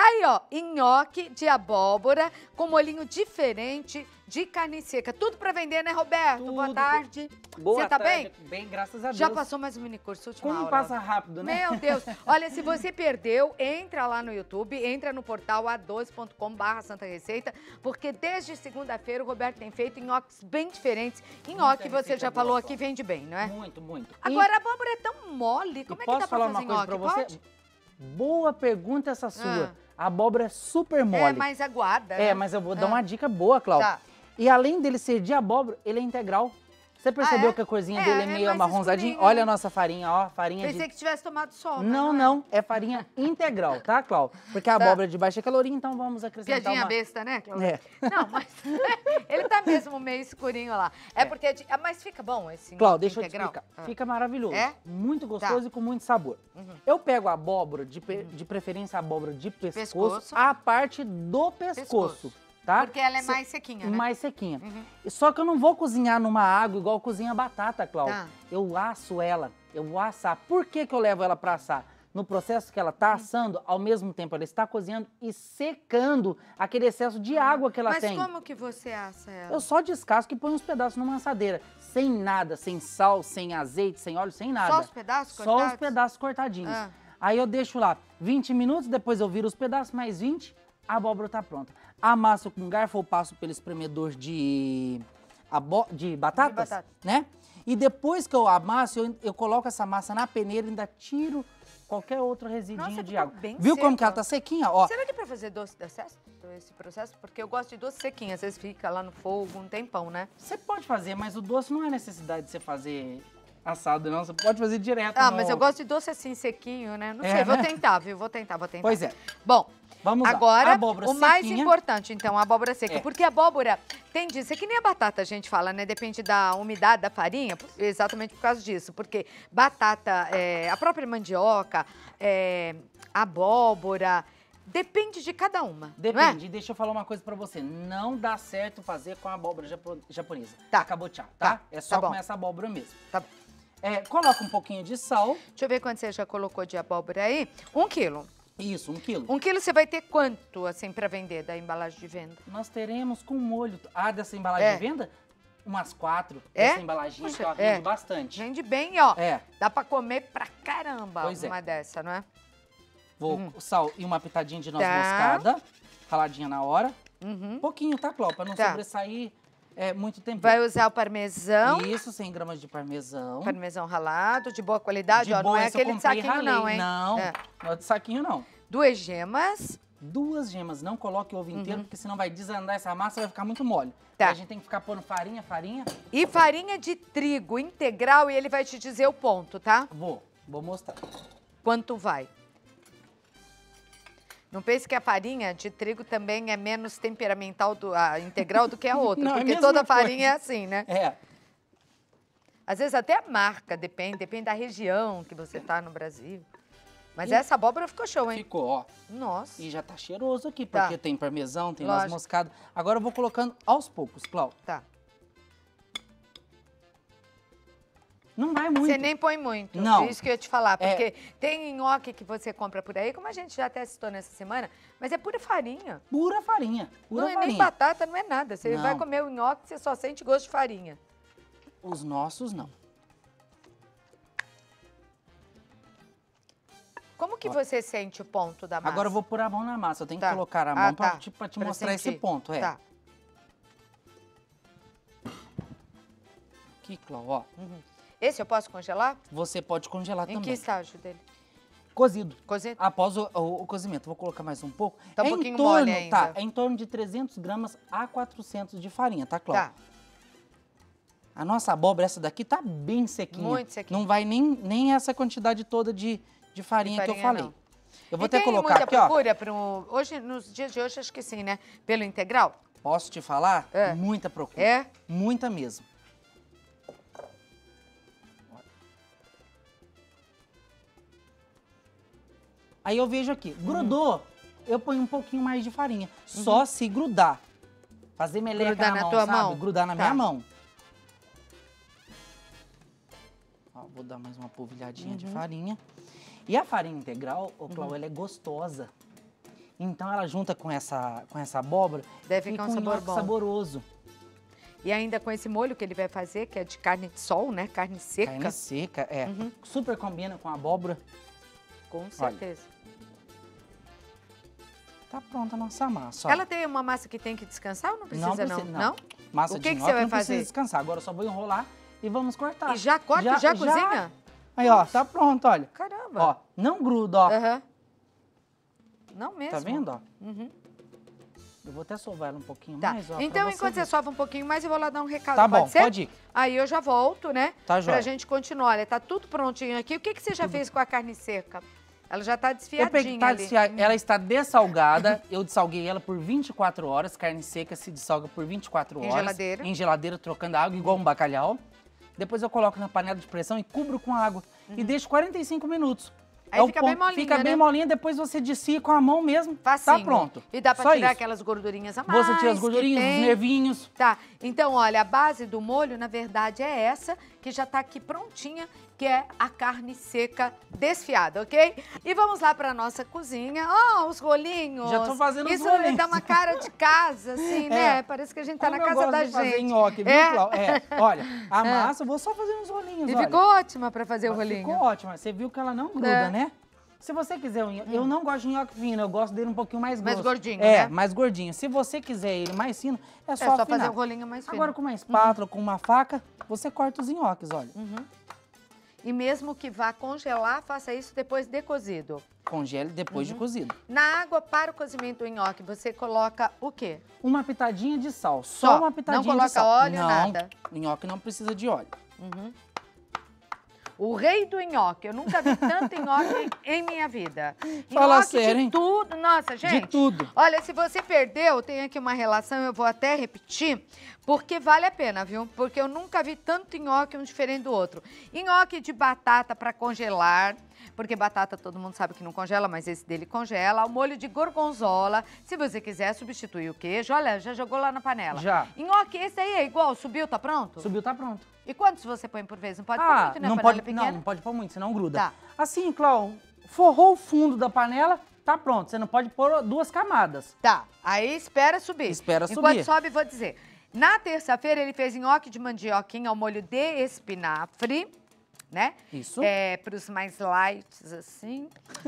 Tá aí, ó, nhoque de abóbora com molhinho diferente de carne seca. Tudo pra vender, né, Roberto? Tudo. Boa tarde. Boa Você tá tarde. bem? Bem, graças a Deus. Já passou mais um minicurso, última Como aula. passa rápido, né? Meu Deus. Olha, se você perdeu, entra lá no YouTube, entra no portal a12.com/Santa Receita, porque desde segunda-feira o Roberto tem feito nhoques bem diferentes. Nhoque, você receita já boa, falou Cláudia. aqui, vende bem, não é? Muito, muito. Agora, a abóbora é tão mole, como é que posso dá pra falar fazer uma coisa nhoque? pra você? Pode? Boa pergunta essa sua. Ah. A abóbora é super mole. É mais aguada, né? mas eu vou dar uma dica boa, Cláudia. Tá. E além dele ser de abóbora, ele é integral. Você percebeu é? que a corzinha É, dele é é meio mais amarronzadinha? escurinho, Olha né? a nossa farinha, ó, farinha Pensei que tivesse tomado sol. mas Não, é. não, é farinha integral, tá, Cláudia? Porque a abóbora é de baixa caloria, então vamos acrescentar Piadinha uma... besta, né? É. Não, mas ele tá mesmo meio escurinho lá. É porque mas fica bom esse Cláudia, nhoque deixa eu te integral? explicar. Fica maravilhoso. É? Muito gostoso e com muito sabor. Eu pego a abóbora, de preferência a abóbora de pescoço, Pescoço. a parte do pescoço, tá? Porque ela é mais sequinha, né? Mais sequinha. Só que eu não vou cozinhar numa água igual cozinha batata, Cláudia. Tá. Eu asso ela, eu vou assar. Por que que eu levo ela pra assar? No processo que ela tá assando, ao mesmo tempo ela está cozinhando e secando aquele excesso de água que ela tem. Mas como que você assa ela? Eu só descasco e ponho uns pedaços numa assadeira. Sem nada, sem sal, sem azeite, sem óleo, sem nada. Só os pedaços Só cortados? os pedaços cortadinhos. Ah. Aí eu deixo lá 20 minutos, depois eu viro os pedaços, mais 20, a abóbora tá pronta. Amasso com garfo ou passo pelo espremedor de batatas, batata. né? E depois que eu amasso, eu coloco essa massa na peneira e ainda tiro qualquer outro residinho Nossa, de ficou água. bem Viu como seco. que ela tá sequinha? Ó, Será que pra fazer doce dá certo esse processo? Porque eu gosto de doce sequinho, às vezes fica lá no fogo um tempão, né? você pode fazer, mas o doce não é necessidade de você fazer assado, não. Você pode fazer direto Ah, no... mas eu gosto de doce assim, sequinho, né? Não É, sei, vou né? tentar, viu? Vou tentar. Pois é. Bom, Vamos lá. agora, Abóbora o mais sequinha. importante, então, a abóbora seca. É. Porque a abóbora tem disso, é que nem a batata a gente fala, né? Depende da umidade da farinha, exatamente por causa disso. Porque batata, a própria mandioca, abóbora, depende de cada uma. Depende. Não é? Deixa eu falar uma coisa pra você. Não dá certo fazer com a abóbora japonesa. Tá. A cabotiá, tá? Tá. É só Tá bom. com essa abóbora mesmo. Tá bom. Coloca um pouquinho de sal. Deixa eu ver quanto você já colocou de abóbora aí. 1 quilo. Isso, 1 quilo. 1 quilo você vai ter quanto, assim, pra vender da embalagem de venda? Nós teremos com molho. Dessa embalagem É. de venda? Umas 4. É? Essa embalaginha Puxa, que ela rende bastante. Vende bem, ó. É. Dá pra comer pra caramba Pois é. uma dessa, não é? Vou sal e uma pitadinha de noz Tá. moscada. Raladinha na hora. Uhum. Um pouquinho, tá, Cláudia? Pra não Tá. sobressair muito tempo. Vai usar o parmesão. Isso, 100 gramas de parmesão. Parmesão ralado, de boa qualidade, De ó. boa, Não é esse eu aquele de comprei e saquinho, ralei. não, hein? Não, É. não é de saquinho, não. 2 gemas. 2 gemas, não coloque o ovo inteiro, porque senão vai desandar essa massa, vai ficar muito mole. Tá. Aí a gente tem que ficar pondo farinha. E farinha de trigo integral e ele vai te dizer o ponto, tá? Vou mostrar. Quanto vai. Não pense que a farinha de trigo também é menos temperamental, a integral, do que a outra. Não, é a porque mesma toda coisa. farinha é assim, né? É, Às vezes até a marca, depende da região que você tá no Brasil. Mas essa abóbora ficou show, hein? ficou, ó. Nossa. E já tá cheiroso aqui, Tá. porque tem parmesão, tem noz Lógico. moscada. Agora eu vou colocando aos poucos, Cláudia. Tá. Não vai muito. Você nem põe muito. Não. É isso que eu ia te falar. É. Porque tem nhoque que você compra por aí, como a gente já até citou nessa semana, mas é pura farinha. Pura farinha, pura Não é farinha. nem batata, não é nada. Você Não. vai comer o nhoque, você só sente gosto de farinha. Os nossos, não. Como que você sente o ponto da massa? Agora eu vou pôr a mão na massa. Eu tenho Tá. que colocar a mão pra te Pra mostrar esse sentir. ponto. Tá. Aqui, Cláudia, ó. Esse eu posso congelar? Você pode congelar Em também. que estágio dele? Cozido. Cozido? Após o cozimento. Vou colocar mais um pouco. Tá um pouquinho mole ainda. Tá, é em torno de 300 gramas a 400 de farinha, tá, Cláudia? Tá. A nossa abóbora, essa daqui, tá bem sequinha. Muito sequinha. Não vai nem essa quantidade toda de farinha que eu falei. não. Eu vou E até tem colocar muita aqui, ó. procura hoje, nos dias de hoje, acho que sim, né? Pelo integral? Posso te falar? É. Muita procura. É? Muita mesmo. Aí eu vejo aqui, grudou, eu ponho um pouquinho mais de farinha. Só se grudar. Fazer meleca Grudar na na mão, tua sabe? mão? Grudar na Tá. minha mão. Ó, vou dar mais uma polvilhadinha de farinha. E a farinha integral, ô Cláudia, ela é gostosa. Então ela junta com essa abóbora, Deve ficar um fica sabor nhoque bom. saboroso. E ainda com esse molho que ele vai fazer, que é de carne de sol, né? Carne seca. Carne seca, é. Super combina com a abóbora. Com certeza. Tá pronta a nossa massa. Ó. Ela tem uma massa que tem que descansar ou não precisa, não? Massa O de que nhoque você vai não precisa fazer? descansar. Agora eu só vou enrolar e vamos cortar. E já corta, já cozinha? Aí, ó, tá pronto, olha. Caramba. Ó, não gruda, ó. Aham. Não mesmo. Tá vendo, ó? Uhum. Eu vou até sovar ela um pouquinho Tá. mais, ó. Então, pra enquanto ver. você sova um pouquinho mais, eu vou lá dar um recado. Tá bom, pode ser? pode ir. Aí eu já volto, né? Tá Pra joia. gente continuar. Olha, tá tudo prontinho aqui. O que você já fez com a carne seca? Ela já tá desfiadinha Eu peguei, ali. ela está dessalgada, eu dessalguei ela por 24 horas, carne seca se dessalga por 24 horas. Em geladeira. Em geladeira, trocando a água, igual um bacalhau. Depois eu coloco na panela de pressão e cubro com água. E deixo 45 minutos. Aí É o fica bem ponto. molinha, Fica bem né? molinha, depois você desfia com a mão mesmo. Facinho. Tá pronto. E dá pra Só tirar isso. aquelas gordurinhas a mais. Você tira as que gordurinhas, os tem. nervinhos. Tá, então olha, a base do molho, na verdade, é essa, que já tá aqui prontinha, que é a carne seca desfiada, ok? E vamos lá pra nossa cozinha. Ó, os rolinhos. Já tô fazendo os Isso rolinhos. dá uma cara de casa, assim, né? Parece que a gente tá Como na eu casa gosto da de fazer gente. nhoque, viu, É. Cláudia? Olha, a massa, eu vou só fazer uns rolinhos, E olha. ficou ótima pra fazer o Mas rolinho. Ficou ótima. Você viu que ela não gruda, É. né? Se você quiser, eu não gosto de nhoque fino, eu gosto dele um pouquinho mais grosso. Mais gordinho, é, né? mais gordinho. Se você quiser ele mais fino, é É só só afinar. fazer o rolinho mais fino. Agora com uma espátula, com uma faca, você corta os nhoques, olha. E mesmo que vá congelar, faça isso depois de cozido. Congele depois de cozido. Na água para o cozimento do nhoque, você coloca o quê? Uma pitadinha de sal, Só? só uma pitadinha Não coloca de sal. óleo, não, nada? O nhoque não precisa de óleo. O rei do nhoque. Eu nunca vi tanto nhoque em minha vida. Fala Nhoque sério, de hein? tudo. Nossa, gente. De tudo. Olha, se você perdeu, tem aqui uma relação, eu vou até repetir, porque vale a pena, viu? Porque eu nunca vi tanto nhoque um diferente do outro. Nhoque de batata para congelar, porque batata todo mundo sabe que não congela, mas esse dele congela. O molho de gorgonzola, se você quiser substituir o queijo. Olha, já jogou lá na panela. Já. Nhoque, esse aí é igual, subiu, tá pronto? Subiu, tá pronto. E quantos você põe por vez? Não pode pôr muito, né? não Panela pode, pequena. não pode pôr muito, senão gruda. Tá. Assim, Cláudio, forrou o fundo da panela, tá pronto. Você não pode pôr 2 camadas. Tá, aí espera subir. Espera Enquanto subir. sobe, vou dizer. Na terça-feira, ele fez nhoque de mandioquinha ao molho de espinafre, né? Isso. É, pros mais light, assim.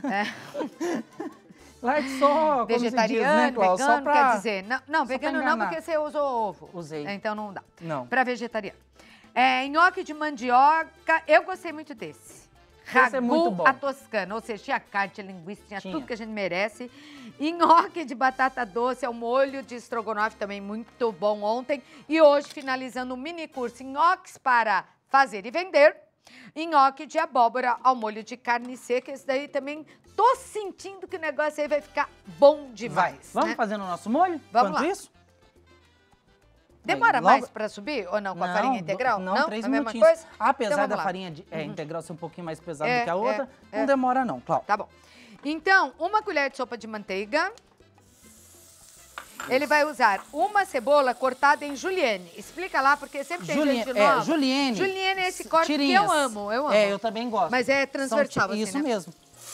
Light só, como se diz, Vegetariano, né, Cláudio? vegano, Só pra... quer dizer... Não, vegano não, enganar. porque você usou ovo. Usei. Então não dá. Não. Pra vegetariano. Nhoque de mandioca, eu gostei muito desse. Esse é muito bom. a toscana, ou seja, tinha carne, tinha linguiça, tinha Tinha. tudo que a gente merece. E nhoque de batata doce, ao molho de estrogonofe, também muito bom ontem. E hoje, finalizando o mini curso nhoques para fazer e vender. Nhoque de abóbora ao molho de carne seca. Esse daí também tô sentindo que o negócio aí vai ficar bom demais. Vamos né? fazendo o nosso molho? Vamos Enquanto lá. isso? Demora Aí, logo- mais para subir ou não com a farinha integral? Não, 3 a mesma minutinhos. coisa? Apesar Então, vamos da lá. farinha integral ser um pouquinho mais pesada É, do que a outra, é. não demora não, Cláudio. Tá bom. Então, 1 colher de sopa de manteiga. Ele vai usar uma cebola cortada em julienne. Explica lá, porque sempre tem gente nova. Julienne. Julienne é esse corte tirinhas. que eu amo, eu amo. É, eu também gosto. Mas é transversal, São assim, Isso né? mesmo.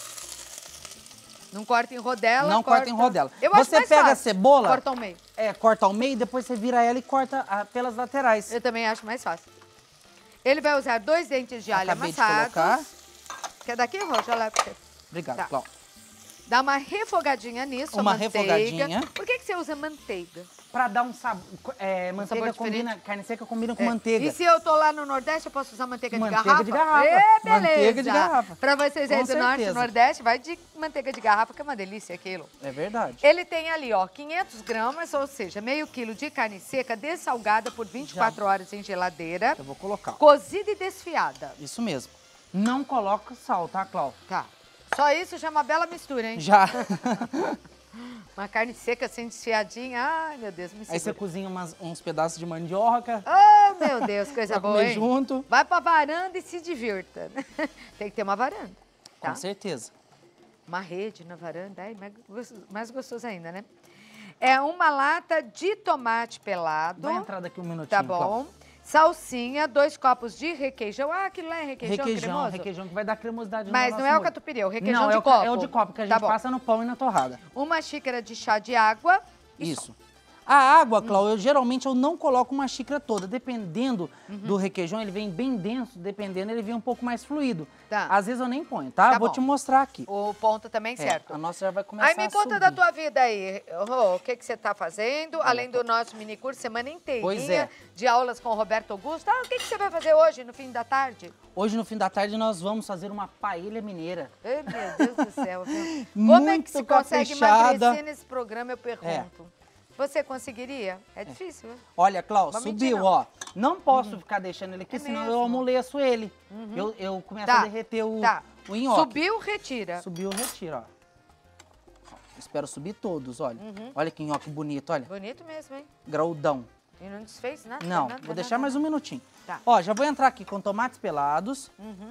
Não corta em rodela. Não corta em rodela. Eu acho Você mais pega a fácil. cebola- Corta ao meio. Corta ao meio, depois você vira ela e corta pelas laterais. Eu também acho mais fácil. Ele vai usar 2 dentes de alho Acabei de amassados. colocar. Quer daqui, Rô? Já leva pra você. Obrigado, Tá. Cláudio. Dá uma refogadinha nisso, Uma a manteiga. refogadinha. Por que você usa manteiga? Pra dar um sabor. Manteiga sabor combina, carne seca combina com É. manteiga. E se eu tô lá no Nordeste, eu posso usar manteiga de garrafa? Manteiga de garrafa. Beleza. Manteiga de garrafa. Pra vocês aí Com do Norte e certeza. Nordeste, vai de manteiga de garrafa, que é uma delícia aquilo. É verdade. Ele tem ali, ó, 500 gramas, ou seja, meio quilo de carne seca dessalgada por 24 horas em geladeira, Eu vou colocar. cozida e desfiada. Isso mesmo. Não coloca sal, tá, Cláudio? Tá. Só isso já é uma bela mistura, hein? Já. Uma carne seca assim, desfiadinha. Ai, meu Deus, me Aí você segura. cozinha uns pedaços de mandioca. Oh, meu Deus, coisa Pra boa, comer hein? junto. Vai pra varanda e se divirta. Tem que ter uma varanda, tá? Com certeza. Uma rede na varanda, ai, mais gostoso ainda, né? É uma lata de tomate pelado. Vai entrar daqui um minutinho, Tá Cláudio. bom. salsinha, 2 copos de requeijão. Ah, aquilo lá é requeijão cremoso? Requeijão que vai dar cremosidade no Mas nosso não é o molho. catupiry, é o requeijão Não, de é copo. É o de copo, que a Tá gente bom. passa no pão e na torrada. 1 xícara de chá de água. Isso. A água, Cláudia, geralmente eu não coloco uma xícara toda. Dependendo do requeijão, ele vem bem denso. Dependendo, ele vem um pouco mais fluido. Tá. Às vezes eu nem ponho, tá? Tá Vou bom. te mostrar aqui. O ponto também, certo. A nossa já vai começar Aí me a conta subir. da tua vida aí, Rô, o que você tá fazendo, além do nosso minicurso, semana inteirinha Pois é. de aulas com o Roberto Augusto. Ah, o que você vai fazer hoje, no fim da tarde? Hoje, no fim da tarde, nós vamos fazer uma paella mineira. Ai, meu Deus do céu, viu? Como é que se Muito consegue caprichada. emagrecer nesse programa, eu pergunto. Você conseguiria? É difícil, né? Olha, Cláudio, Vou mentir, subiu, não. ó. Não posso ficar deixando ele aqui, É senão mesmo? eu amoleço ele. Eu começo Tá, a derreter o nhoque. Subiu, retira. Subiu, retira, ó. Espero subir todos, olha. Olha que nhoque bonito, olha. Bonito mesmo, hein? Graudão. E não desfez nada? Não, nada, vou deixar nada, mais um minutinho. Tá. Ó, já vou entrar aqui com tomates pelados.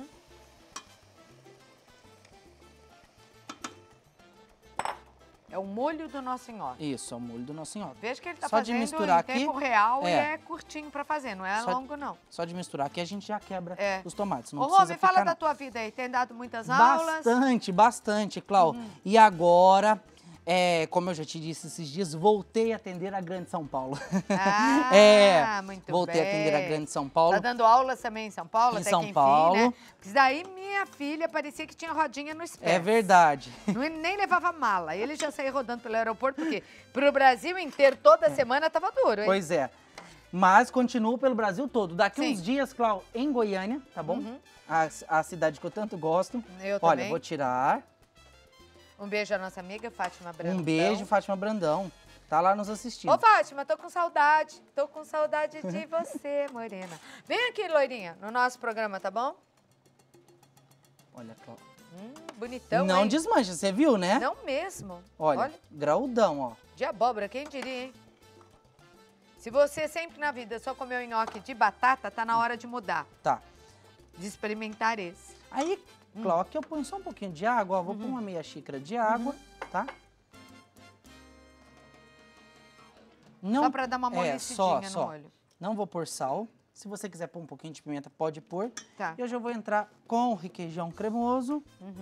É o molho do nosso nhoque. Isso, é o molho do nosso nhoque. Veja que ele tá Só de fazendo misturar em aqui, tempo real e é. é curtinho pra fazer, não é Só- longo, não. Só de misturar aqui a gente já quebra É. os tomates. Não Ô, Rô, precisa me fala ficar, da não. tua vida aí. Tem dado muitas aulas? Bastante, Clau. E agora, como eu já te disse esses dias, voltei a atender a Grande São Paulo. Ah, muito voltei bem. a atender a Grande São Paulo. Tá dando aulas também em São Paulo, Em até São que enfim, Paulo. né? Porque daí minha filha parecia que tinha rodinha nos pés. É verdade. Nem levava mala. Ele já saía rodando pelo aeroporto, porque pro Brasil inteiro, toda semana, tava duro, hein? Pois é. Mas continuo pelo Brasil todo. Daqui Sim. uns dias, Clau, em Goiânia, tá bom? A cidade que eu tanto gosto. Eu Olha, também. vou tirar. Um beijo à nossa amiga Fátima Brandão. Um beijo, Fátima Brandão. Tá lá nos assistindo. Ô, Fátima, tô com saudade. Tô com saudade de você, morena. Vem aqui, loirinha, no nosso programa, tá bom? Olha, Clau. Bonitão, Não hein? desmancha, você viu, né? Não mesmo. Olha, graudão, ó. De abóbora, quem diria, hein? Se você sempre na vida só comeu nhoque de batata, tá na hora de mudar, Tá. de experimentar esse. Aí, Clau, aqui eu ponho só um pouquinho de água, ó. Vou pôr uma meia xícara de água, tá? Não, Só pra dar uma amolecidinha no só. molho. Não vou pôr sal. Se você quiser pôr um pouquinho de pimenta, pode pôr. Tá. E eu já vou entrar com o requeijão cremoso.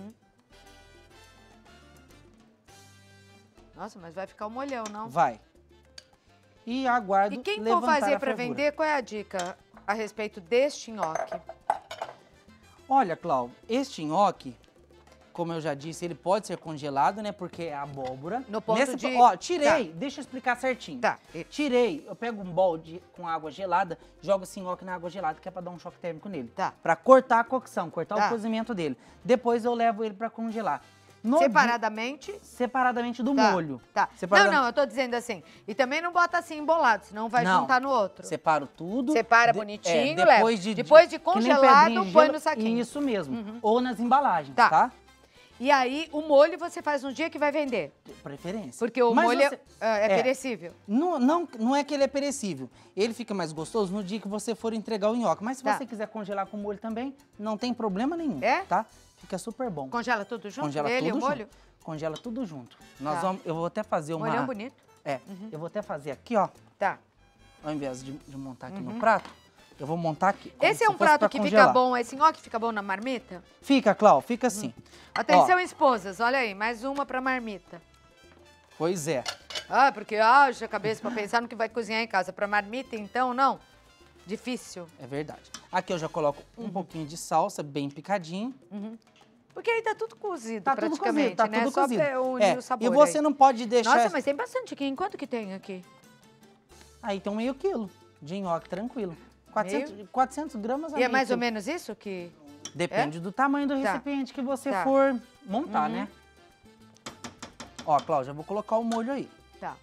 Nossa, mas vai ficar um molhão, não? Vai. E aguardo E quem for levantar fazer a pra fervura. vender, qual é a dica a respeito deste nhoque? Olha, Clau, este nhoque, como eu já disse, ele pode ser congelado, né? Porque é abóbora. No ponto de- Ó, tirei, deixa eu explicar certinho. Tá. Tirei, eu pego um bol com água gelada, jogo esse nhoque na água gelada, que é pra dar um choque térmico nele. Tá. Pra cortar a cocção, cortar Tá. o cozimento dele. Depois eu levo ele pra congelar. No Separadamente? Separadamente do Tá, molho. Tá. Separadamente- Não, eu tô dizendo assim. E também não bota assim embolado, senão vai Não. juntar no outro. Separo tudo. Separa bonitinho, depois leva. de Depois de que nem congelado, pedrinha de põe gelo, no saquinho. Isso mesmo. Ou nas embalagens, Tá. tá? E aí, o molho você faz no dia que vai vender. Preferência. Porque o Mas molho você- é perecível. Não é que ele é perecível. Ele fica mais gostoso no dia que você for entregar o nhoque. Mas se Tá. você quiser congelar com molho também, não tem problema nenhum, É? tá? Fica super bom. Congela tudo junto? Congela Ele e tudo o molho? junto. Congela tudo junto. Tá. Eu vou até fazer uma... Molhão bonito. Eu vou até fazer aqui, ó. Tá. Ao invés de montar aqui no prato, eu vou montar aqui. como Esse é se um fosse prato pra que congelar. fica bom, esse nhoque fica bom na marmita? Fica, Clau, fica assim. Atenção, esposas, olha aí, mais uma pra marmita. Pois é. Ah, porque haja cabeça pra pensar no que vai cozinhar em casa. Pra marmita, então, não? Difícil. É verdade. Aqui eu já coloco um pouquinho de salsa, bem picadinho. Porque aí tá tudo cozido, Tá tudo praticamente, cozido, tá né? tudo Só cozido. pra unir o sabor e você aí. não pode deixar... Nossa, mas tem bastante aqui. Quanto que tem aqui? Aí tem um meio quilo de nhoque, tranquilo. 400 gramas a E é meio mais ou quilo. menos isso que... Depende do tamanho do Tá. recipiente que você Tá. for montar, né? Ó, Cláudia, vou colocar o molho aí. Tá.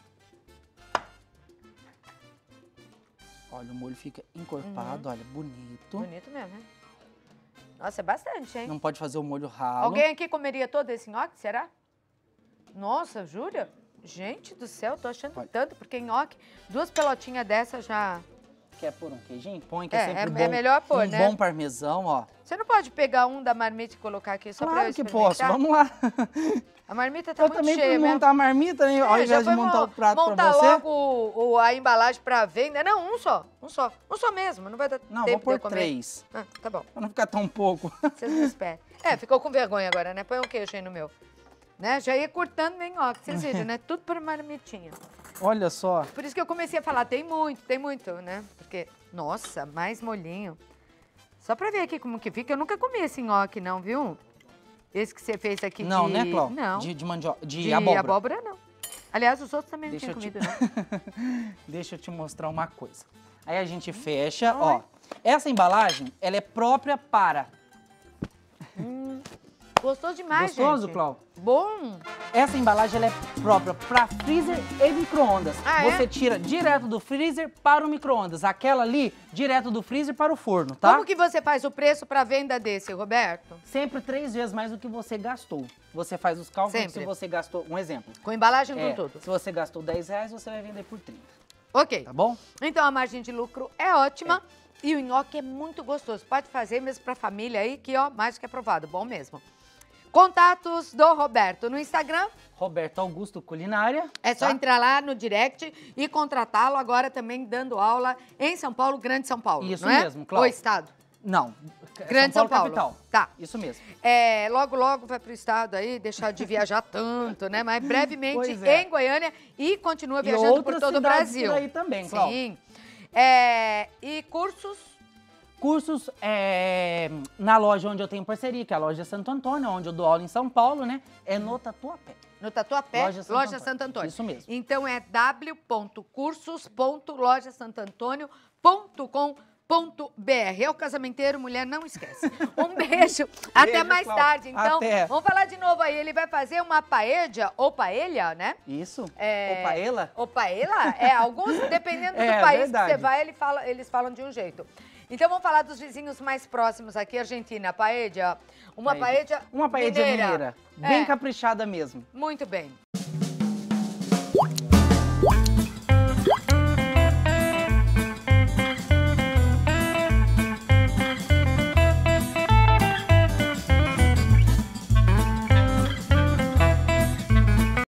Olha, o molho fica encorpado, olha, bonito. Bonito mesmo, hein? Nossa, é bastante, hein? Não pode fazer o molho ralo. Alguém aqui comeria todo esse nhoque, será? Nossa, jura? Gente do céu, tô achando Olha. tanto, porque nhoque, 2 pelotinhas dessa já... quer pôr um queijinho, põe, que é sempre bom. É melhor pôr, né? Um bom parmesão, ó. Você não pode pegar um da marmita e colocar aqui só pra eu Claro que posso, experimentar? vamos lá. A marmita tá Eu muito também cheia fui mesmo. montar a marmita, né? Ao já invés de foi montar o prato pra montar você. logo a embalagem pra venda. Não, um só mesmo, não vai dar Não, tempo vou pôr de eu comer. 3. Ah, tá bom, Pra não ficar tão pouco. vocês me esperem. Ficou com vergonha agora, né? Põe um queijo aí no meu. Né? Já ia cortando bem, ó, que vocês viram, né? Tudo por marmitinha. Olha só. Por isso que eu comecei a falar, tem muito, né? Porque, nossa, mais molhinho. Só pra ver aqui como que fica, eu nunca comi esse nhoque não, viu? Esse que você fez aqui Não, de... né, Cló? Não. De mandioca, de De abóbora. abóbora, não. Aliás, os outros também não Deixa tinham eu te- comido, não. Deixa eu te mostrar uma coisa. Aí a gente fecha, ó. Essa embalagem, ela é própria para... Gostoso demais, Gostoso, gente. Cló? Bom. Essa embalagem, ela é própria para freezer e micro-ondas. Ah, é? Você tira direto do freezer para o micro-ondas. Aquela ali, direto do freezer para o forno, tá? Como que você faz o preço para venda desse, Roberto? Sempre 3 vezes mais do que você gastou. Você faz os cálculos, Sempre. se você gastou... Um exemplo. Com embalagem É, com tudo. se você gastou R$10, você vai vender por 30, Ok. tá bom? Então a margem de lucro é ótima e o nhoque é muito gostoso. Pode fazer mesmo para família aí, que ó, mais do que aprovado. Bom mesmo. Contatos do Roberto no Instagram. Roberto Augusto Culinária. É só tá? entrar lá no direct e contratá-lo agora também dando aula em São Paulo, Grande São Paulo, Isso não é? mesmo, Cláudia. O estado. Não. Grande São Paulo. Capital. Tá. Isso mesmo. Logo, logo vai pro estado aí, deixar de viajar tanto, né? Mas brevemente Pois é. em Goiânia e continua E viajando por outras todo o cidades Brasil. por aí também, Cláudia. Sim. E cursos? Cursos na loja onde eu tenho parceria, que é a loja Santo Antônio, onde eu dou aula em São Paulo, né? É no Tatuapé. No Tatuapé, Loja Santo Antônio. Isso mesmo. Então é w.cursos.lojasantoantonio.com.br. É o casamenteiro, mulher, não esquece. Um beijo. Até Beijo, mais Cláudia. tarde. Então, Até. vamos falar de novo aí. Ele vai fazer uma paella, ou paella, né? Isso. É, Opa, ela? Ou paella? Alguns, dependendo do É, país verdade. que você vai, eles falam de um jeito. Então vamos falar dos vizinhos mais próximos aqui, Argentina. Paella, uma paella Uma paella mineira. Bem caprichada mesmo. Muito bem.